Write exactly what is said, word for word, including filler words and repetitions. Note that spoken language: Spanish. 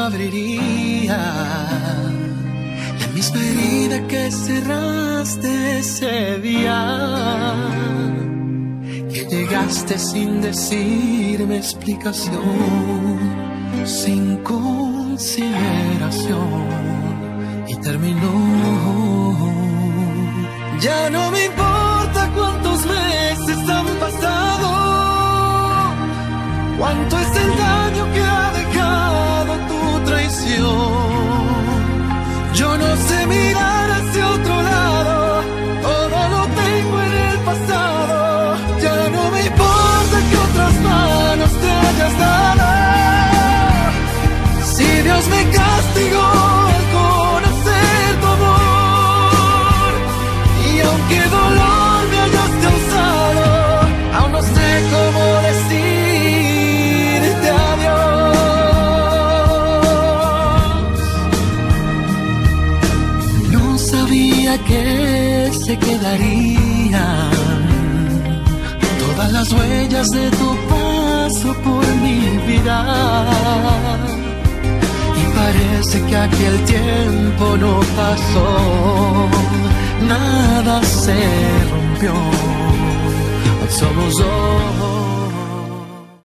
abriría la misma herida que cerraste ese día, que llegaste sin decirme explicación, sin consideración, y terminó. Ya no me importa cuántos meses han pasado, cuánto es el daño que ha dejado tu traición. Yo no sé mirar hacia otro lado, todo lo tengo en el pasado. Ya no me importa que otras manos te hayas dado. Si Dios me castigó al conocer tu amor, y aunque dolor me hayas causado, aún no sé cómo decirte adiós. No sabía que se quedarían todas las huellas de tu paso por mi vida, y parece que aquel tiempo no pasó, nada se rompió, somos dos.